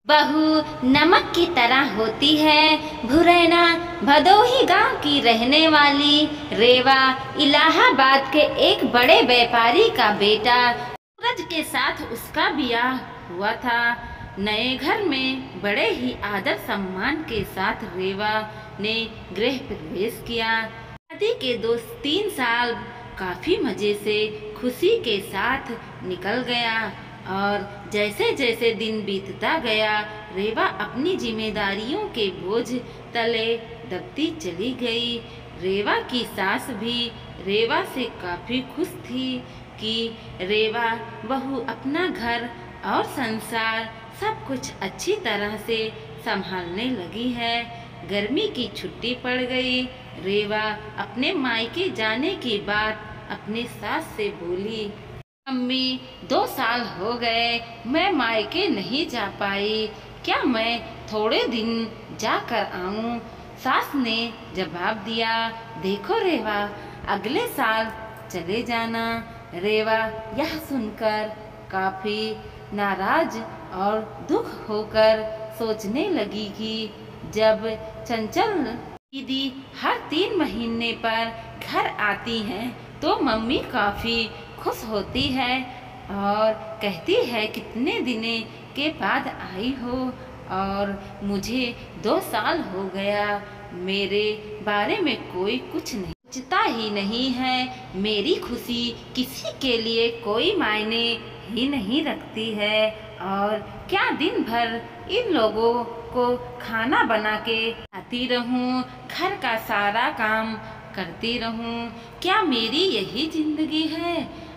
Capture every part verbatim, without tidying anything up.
बहू नमक की तरह होती है। भुरैना भदोही गांव की रहने वाली रेवा इलाहाबाद के एक बड़े व्यापारी का बेटा सूरज के साथ उसका ब्याह हुआ था। नए घर में बड़े ही आदर सम्मान के साथ रेवा ने गृह प्रवेश किया। शादी के दो तीन साल काफी मजे से खुशी के साथ निकल गया और जैसे जैसे दिन बीतता गया रेवा अपनी जिम्मेदारियों के बोझ तले दबती चली गई। रेवा की सास भी रेवा से काफी खुश थी कि रेवा बहू अपना घर और संसार सब कुछ अच्छी तरह से संभालने लगी है। गर्मी की छुट्टी पड़ गई। रेवा अपने मायके जाने की बात अपने सास से बोली। अम्मी, दो साल हो गए मैं मायके नहीं जा पाई, क्या मैं थोड़े दिन जाकर आऊं? सास ने जवाब दिया, देखो रेवा, अगले साल चले जाना। रेवा यह सुनकर काफी नाराज और दुख होकर सोचने लगी कि जब चंचल दीदी हर तीन महीने पर घर आती हैं तो मम्मी काफी खुश होती है और कहती है कितने दिने के बाद आई हो और मुझे दो साल हो गया, मेरे बारे में कोई कुछ नहीं सोचता ही नहीं है। मेरी खुशी किसी के लिए कोई मायने ही नहीं रखती है और क्या दिन भर इन लोगों को खाना बना के खाती रहूं, घर का सारा काम करती रहूं, क्या मेरी यही जिंदगी है?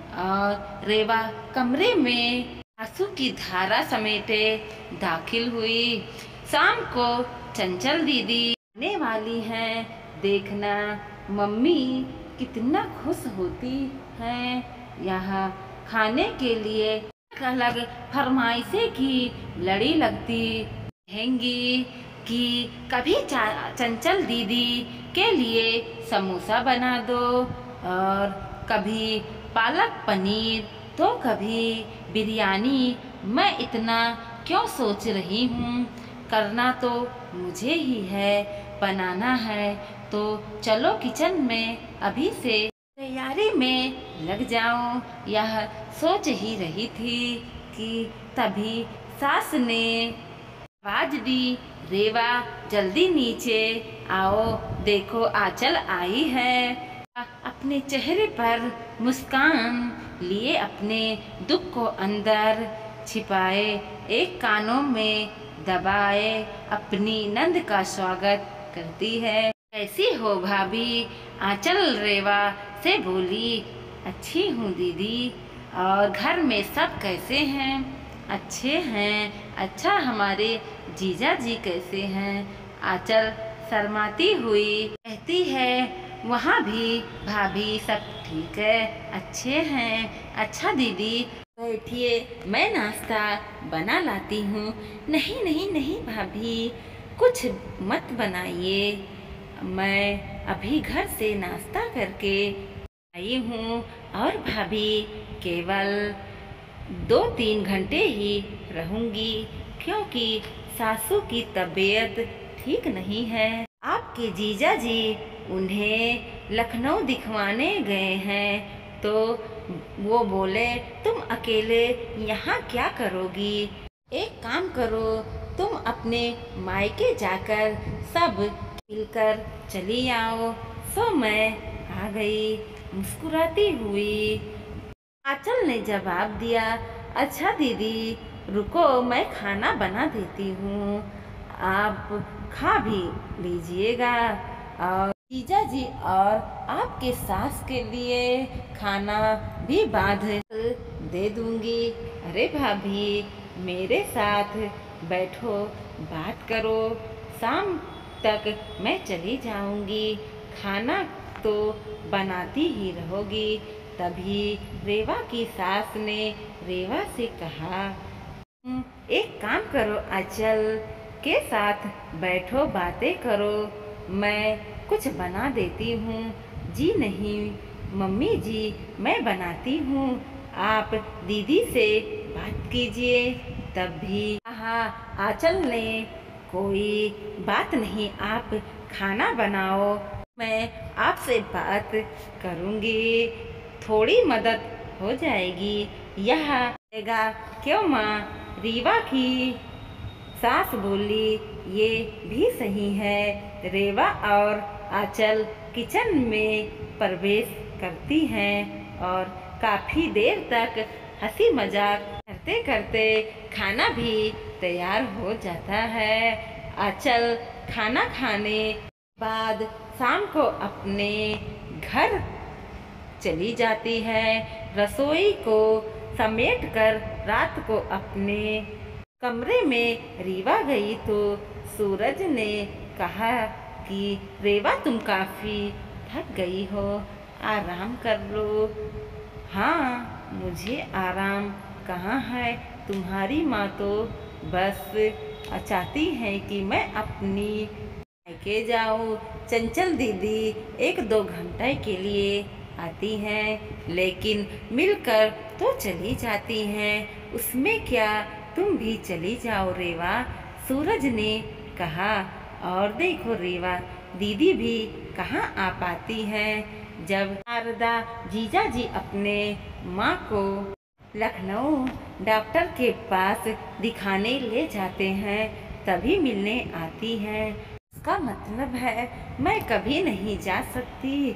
और रेवा कमरे में आंसू की धारा समेटे दाखिल हुई। शाम को चंचल दीदी आने वाली हैं, देखना मम्मी कितना खुश होती हैं। यहाँ खाने के लिए अलग फरमाइशें की लड़ी लगती रहेंगी कि कभी चंचल दीदी के लिए समोसा बना दो और कभी पालक पनीर तो कभी बिरयानी। मैं इतना क्यों सोच रही हूँ, करना तो मुझे ही है, बनाना है तो चलो किचन में अभी से तैयारी में लग जाऊं। यह सोच ही रही थी कि तभी सास ने आवाज दी, रेवा जल्दी नीचे आओ, देखो आंचल आई है। अपने चेहरे पर मुस्कान लिए अपने दुख को अंदर छिपाए एक कानों में दबाए अपनी नंद का स्वागत करती है। कैसी हो भाभी? आंचल रेवा से बोली। अच्छी हूँ दीदी, और घर में सब कैसे हैं? अच्छे हैं। अच्छा, हमारे जीजा जी कैसे हैं? आंचल शर्माती हुई कहती है, वहाँ भी भाभी सब ठीक है, अच्छे हैं। अच्छा दीदी बैठिए, मैं नाश्ता बना लाती हूँ। नहीं नहीं नहीं भाभी, कुछ मत बनाइए, मैं अभी घर से नाश्ता करके आई हूँ और भाभी केवल दो तीन घंटे ही रहूँगी क्योंकि सासू की तबीयत ठीक नहीं है। आपके जीजा जी उन्हें लखनऊ दिखवाने गए हैं तो वो बोले तुम अकेले यहाँ क्या करोगी? एक काम करो, तुम अपने मायके जाकर सब मिलकर चली आओ। सो मैं आ गई मुस्कुराती हुई। आंचल ने जवाब दिया, अच्छा दीदी रुको, मैं खाना बना देती हूँ, आप खा भी लीजिएगा और जीजा जी और आपके सास के लिए खाना भी बांध दे दूंगी। अरे भाभी, मेरे साथ बैठो, बात करो, शाम तक मैं चली जाऊंगी, खाना तो बनाती ही रहोगी। तभी रेवा की सास ने रेवा से कहा, एक काम करो, आंचल के साथ बैठो, बातें करो, मैं कुछ बना देती हूँ। जी नहीं मम्मी जी, मैं बनाती हूँ, आप दीदी से बात कीजिए। तब भी कहा, आंचल ने, कोई बात नहीं, आप खाना बनाओ, मैं आपसे बात करूँगी, थोड़ी मदद हो जाएगी। यह आएगा क्यों माँ? रीवा की सास बोली, ये भी सही है। रेवा और आंचल किचन में प्रवेश करती हैं और काफ़ी देर तक हंसी मजाक करते करते खाना भी तैयार हो जाता है। आंचल खाना खाने बाद शाम को अपने घर चली जाती है। रसोई को समेट कर रात को अपने कमरे में रीवा गई तो सूरज ने कहा कि रेवा, तुम काफ़ी थक गई हो, आराम कर लो। हाँ, मुझे आराम कहाँ है, तुम्हारी माँ तो बस चाहती है कि मैं अपनी मायके जाऊँ। चंचल दीदी एक दो घंटे के लिए आती हैं, लेकिन मिलकर तो चली जाती हैं। उसमें क्या, तुम भी चली जाओ रेवा, सूरज ने कहा। और देखो रेवा दीदी भी कहाँ आ पाती हैं। जब शारदा जीजा जी अपने माँ को लखनऊ डॉक्टर के पास दिखाने ले जाते हैं, तभी मिलने आती हैं। इसका मतलब है मैं कभी नहीं जा सकती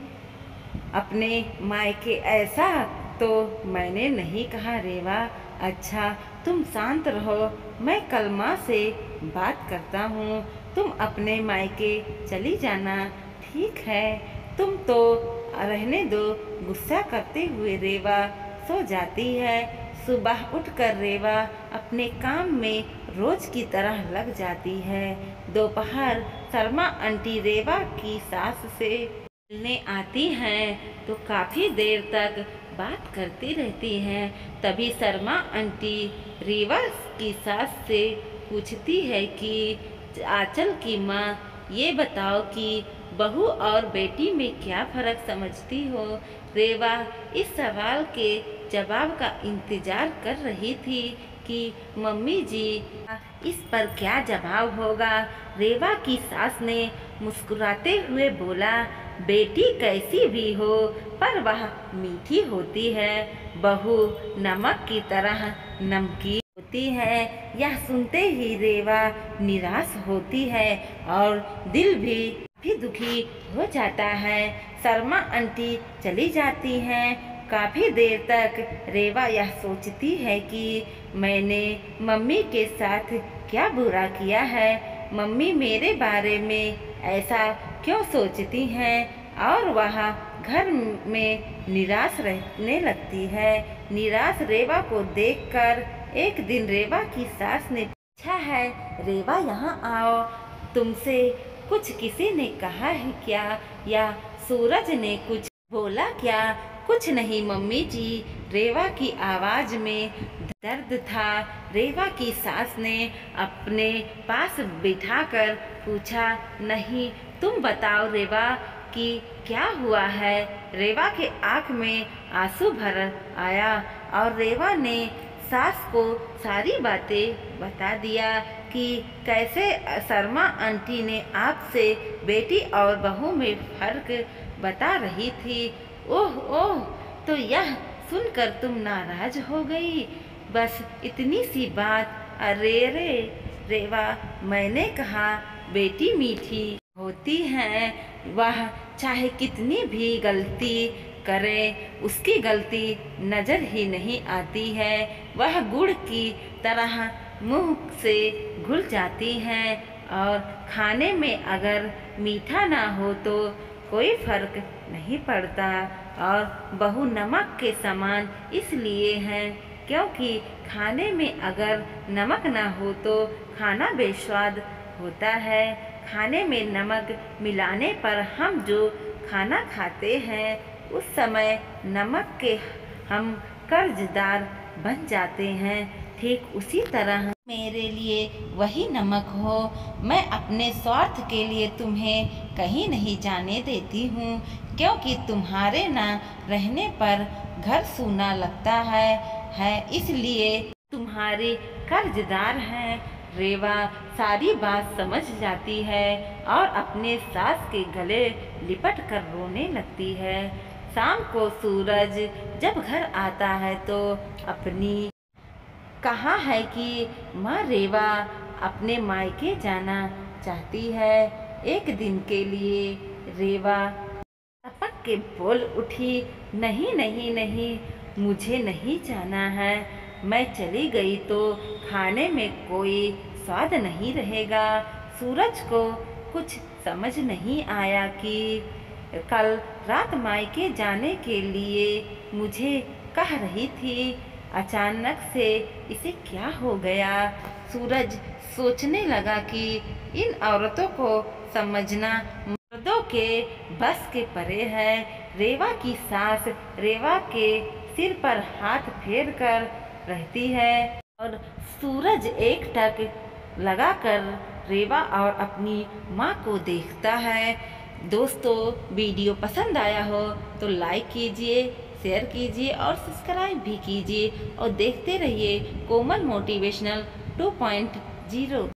अपने मायके। ऐसा तो मैंने नहीं कहा रेवा। अच्छा, तुम शांत रहो, मैं कल माँ से बात करता हूँ, तुम अपने मायके चली जाना, ठीक है? तुम तो रहने दो। गुस्सा करते हुए रेवा सो जाती है। सुबह उठकर रेवा अपने काम में रोज की तरह लग जाती है। दोपहर शर्मा आंटी रेवा की सास से मिलने आती हैं तो काफ़ी देर तक बात करती रहती हैं। तभी शर्मा आंटी रेवा की सास से पूछती है कि आंचल की माँ, ये बताओ कि बहू और बेटी में क्या फ़र्क समझती हो? रेवा इस सवाल के जवाब का इंतज़ार कर रही थी कि मम्मी जी इस पर क्या जवाब होगा। रेवा की सास ने मुस्कुराते हुए बोला, बेटी कैसी भी हो पर वह मीठी होती है, बहू नमक की तरह नमकीन होती है। यह सुनते ही रेवा निराश होती है और दिल भी भी दुखी हो जाता है। शर्मा आंटी चली जाती हैं। काफ़ी देर तक रेवा यह सोचती है कि मैंने मम्मी के साथ क्या बुरा किया है, मम्मी मेरे बारे में ऐसा क्यों सोचती हैं, और वह घर में निराश रहने लगती है। निराश रेवा को देखकर एक दिन रेवा की सास ने पूछा है, रेवा यहाँ आओ, तुमसे कुछ किसी ने कहा है क्या, या सूरज ने कुछ बोला क्या? कुछ नहीं मम्मी जी, रेवा की आवाज़ में दर्द था। रेवा की सास ने अपने पास बिठाकर पूछा, नहीं तुम बताओ रेवा कि क्या हुआ है। रेवा के आँख में आंसू भर आया और रेवा ने सास को सारी बातें बता दिया कि कैसे शर्मा आंटी ने आपसे बेटी और बहू में फर्क बता रही थी। ओह ओह, तो यह सुनकर तुम नाराज हो गई, बस इतनी सी बात। अरे रे रेवा, मैंने कहा बेटी मीठी होती है, वह चाहे कितनी भी गलती करे उसकी गलती नज़र ही नहीं आती है, वह गुड़ की तरह मुंह से घुल जाती हैं और खाने में अगर मीठा ना हो तो कोई फर्क नहीं पड़ता। और बहू नमक के समान इसलिए हैं क्योंकि खाने में अगर नमक ना हो तो खाना बेस्वाद होता है। खाने में नमक मिलाने पर हम जो खाना खाते हैं उस समय नमक के हम कर्जदार बन जाते हैं। ठीक उसी तरह मेरे लिए वही नमक हो। मैं अपने स्वार्थ के लिए तुम्हें कहीं नहीं जाने देती हूँ, क्योंकि तुम्हारे ना रहने पर घर सूना लगता है है इसलिए तुम्हारे कर्जदार हैं। रेवा सारी बात समझ जाती है और अपने सास के गले लिपट कर रोने लगती है। शाम को सूरज जब घर आता है तो अपनी कहा है कि माँ रेवा अपने मायके जाना चाहती है। एक दिन के लिए रेवा टपक के बोल उठी, नहीं नहीं नहीं, मुझे नहीं जाना है। मैं चली गई तो खाने में कोई स्वाद नहीं रहेगा। सूरज को कुछ समझ नहीं आया कि कल रात मायके जाने के लिए मुझे कह रही थी, अचानक से इसे क्या हो गया। सूरज सोचने लगा कि इन औरतों को समझना मर्दों के बस के परे है। रेवा की सास रेवा के सिर पर हाथ फेर कर रहती है और सूरज एक टक लगाकर रेवा और अपनी माँ को देखता है। दोस्तों, वीडियो पसंद आया हो तो लाइक कीजिए, शेयर कीजिए और सब्सक्राइब भी कीजिए और देखते रहिए Komal motivational two point zero.